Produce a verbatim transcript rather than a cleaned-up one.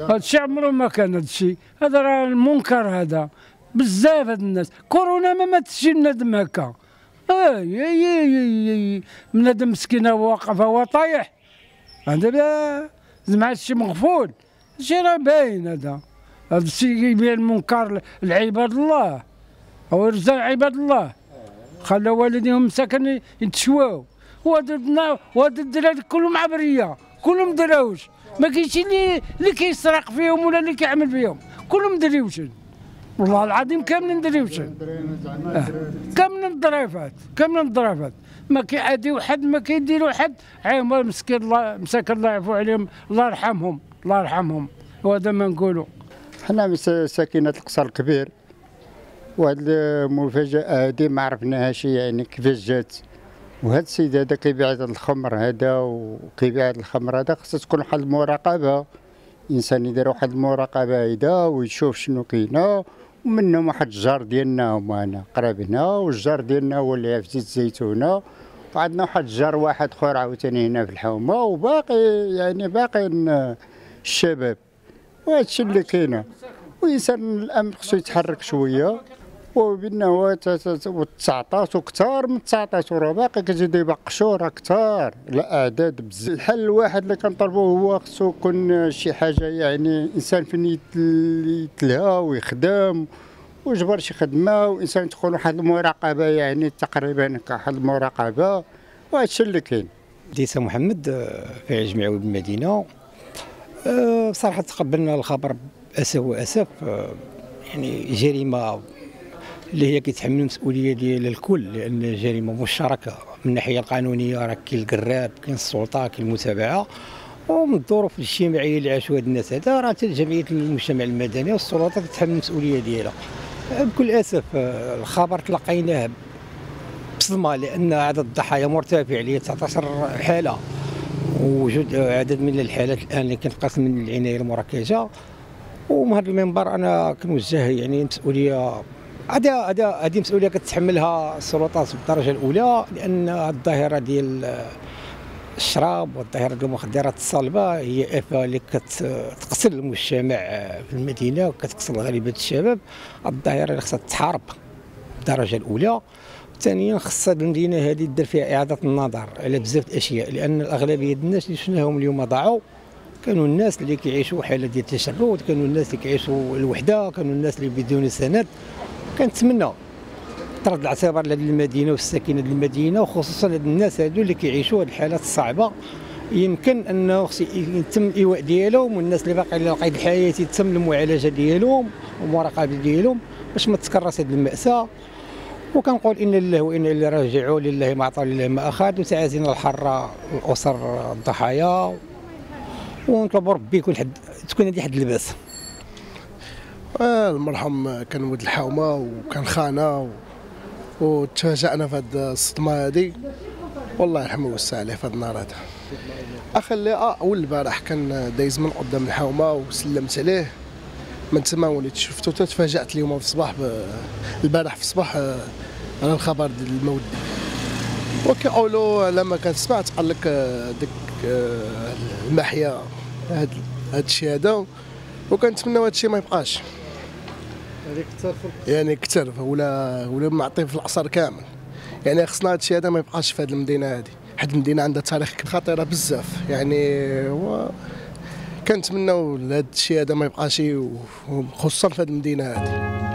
هذا الشيء عمره ما كان هذا الشيء، هذا راه المنكر هذا بزاف هاد الناس. كورونا ما ماتش شي بنادم هكا، اي بنادم مسكين هو واقف هو طايح، هذا مع الشيء مغفول، الشيء راه باين. هذا هذا الشيء يبين المنكر لعباد الله او رجال عباد الله، خلوا والديهم مساكن يتشواو، وهذا وهذا الدراري كلهم عبريه، كلهم دراوش، ما كاينش اللي اللي كيسرق فيهم ولا اللي كيعمل فيهم، كلهم دريوشن، والله العظيم كاملين دريوشن، آه. كاملين الظريفات، كاملين الظريفات، ما كيعاديو حد، ما كيديروا حد، عايم مسكين الله مساكن الله يعفو عليهم، الله يرحمهم، الله يرحمهم، وهذا ما نقولوا. حنا ساكنة القصر الكبير، وهاد المفاجأة هادي ما عرفناهاش يعني كيفاش جات، وهذا السيد هذا كيبيع هذا الخمر هذا وكيبيع هذا الخمر هذا، خصها تكون واحد المراقبة، الإنسان يدير واحد المراقبة هيدا ويشوف شنو كاينة، ومنهم واحد الجار ديالنا هما هنا قراب هنا، والجار ديالنا هو اللي في زيت الزيتونة، وعندنا واحد الجار واحد اخر عاوتاني هنا في الحومة، وباقي يعني باقيين الشباب، وهذا الشيء اللي كاينه، والإنسان الأمن خصو يتحرك شوية، وبنا هو تسعطاش وكثار من تسعطاش، وراه باقي كيزيدو يبقشوا راه كثار الأعداد بزاف. الحل الواحد اللي كنطلبوه هو خصو يكون شي حاجة يعني إنسان فين يتلهى ويخدم ويجبر شي خدمة، وإنسان تكون واحد المراقبة يعني تقريبا واحد المراقبة، وهذا الشيء اللي كاين. ديسا محمد فاعل جمعوي بالمدينة. بصراحة تقبلنا الخبر بأسف وأسف، يعني جريمة اللي هي كيتحمل المسؤوليه ديال الكل، لان جريمه مشتركه من الناحيه القانونيه، راه كاين القراب، كاين السلطه، كاين المتابعه، ومن الظروف الاجتماعيه اللي عاشوها هاد الناس هذا، راه حتى جمعيه المجتمع المدني والسلطات كتحمل المسؤوليه ديالها. بكل اسف الخبر تلقيناه بصدمه، لان عدد الضحايا مرتفع ل تسعة عشر حاله، ووجود عدد من الحالات الان اللي كنتقاسم من العنايه المركزه. ومن هذا المنبر انا كنوجه يعني مسؤوليه، هذا هذا هذه مسؤوليه كتحملها السلطات بالدرجه الاولى، لان الظاهره ديال الشراب والظاهره ديال المخدرات الصلبه هي افه اللي كتقتل المجتمع في المدينه وكتقتل غالبيه الشباب. الظاهره اللي خصها تحارب بالدرجه الاولى. ثانيا خصها المدينه هذه دير فيها اعاده النظر على بزاف الاشياء، لان الاغلبيه ديال الناس اللي شفناهم اليوم ضاعوا كانوا الناس اللي كيعيشوا حاله ديال التشرد، كانوا الناس اللي كيعيشوا الوحده، كانوا الناس اللي بدون سند. كنتمنى طرد الاعتبار لهذه المدينه والساكنه ديال المدينه، وخصوصا هاد الناس هادو اللي كيعيشوا هاد الحالات الصعبه، يمكن انه يتم الايواء ديالهم، والناس اللي باقيين على قيد الحياه يتم المعالجه ديالهم والمراقبه ديالهم باش ما تكررش هذه الماساه. وكنقول ان لله وانا اليه راجعون، لله ما اعطى لله ما اخذ، وتعازينا الحاره الاسر الضحايا، ونطلب ربي يكون حد تكون هذه حد الباس. المرحوم كان ولد الحومه وكان خانه، وتفاجأنا في هذه الصدمه هذه، والله يرحمه ويوسع عليه في هذا النهار هذا. اخي اللي اه اول البارح كان دايز من قدام الحومه وسلمت عليه، من تما وليت شفتو، تفاجأت اليوم في الصباح البارح في الصباح على الخبر ديال الموت. وكيقولوا لما كنسمع قال لك ديك المحيا هذا هذا الشيء هذا، وكنتمناو هذا الشيء ما يبقاش يعني كثر ولا ولا معطيه في العصر كامل. يعني خصنا هذا الشيء هذا ما يبقاش في هذه المدينه هذه، حيت المدينه عندها تاريخ خطيره بزاف يعني، و كنتمناو هذا الشيء هذا ما يبقاش، وخصوصا في هذه المدينه هذه.